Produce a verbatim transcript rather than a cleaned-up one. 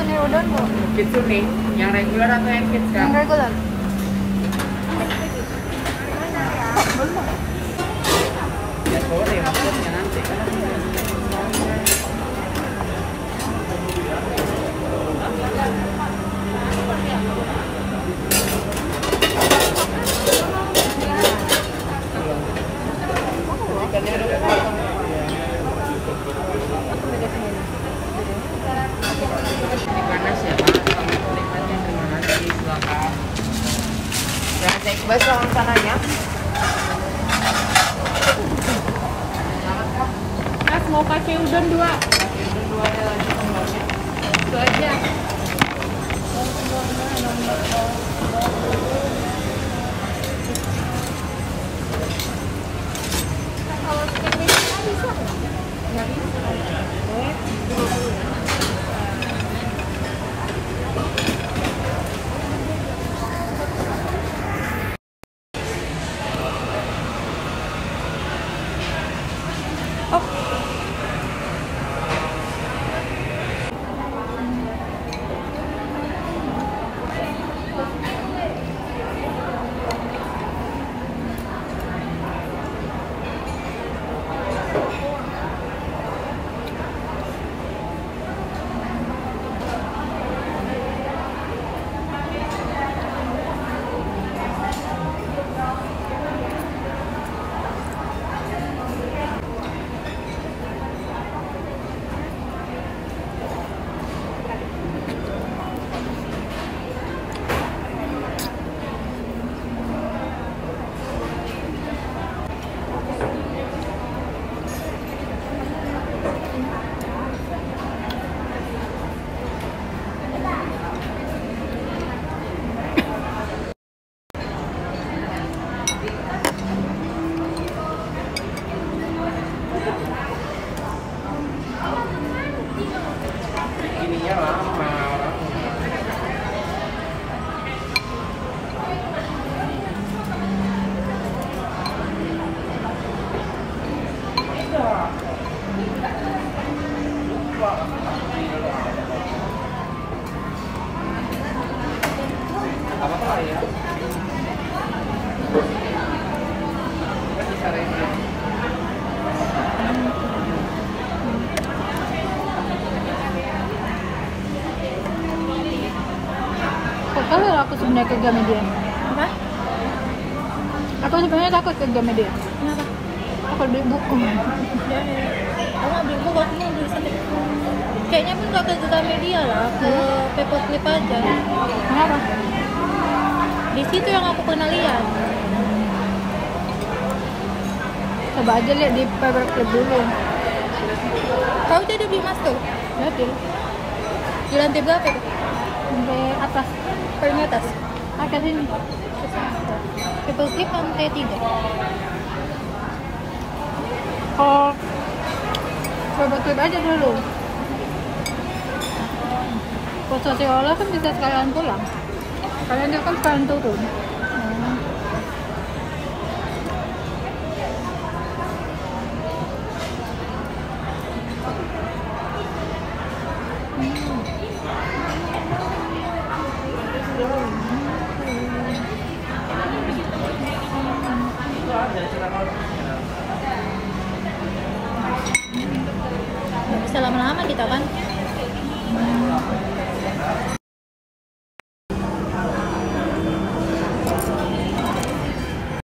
Kitsune udon bu? Kitsune, yang regular atau yang kids kan? Yang regular. Belum. Ya sore maksudnya nanti kan. Panas ya Pak, selamat menikmati, terima kasih, silakan. Jangan saya kebas lawan sananya. Mas mau kasih udon dua. Udon dua ada lagi nomornya. Itu aja. Kalau scan ini bisa nggak? Nggak bisa. Ininya lama orang. Apa ya? Bisa review. Kalau aku sebenarnya ke Gramedia. Apa? Aku sebenarnya takut ke Gramedia. Kenapa? Aku beli buku. Ya, ya. Aku nggak beli buku, aku mau beli sendiri. Kayaknya pun nggak ke Gramedia lah, ke Paperclip aja. Kenapa? Di situ yang aku pernah lihat. Coba aja lihat di Paperclip dulu. Kau jadi beli masker? Ya, di lantai berapa tuh? Lantai atas. Paling atas. Atas sini. Paperclip lantai tiga. Oh, Paperclip aja dulu. Posisi olah kan bisa sekalian pulang. Kalian dia kan sekalian turun. Hmm. Nggak bisa lama-lama kita kan. Hmm.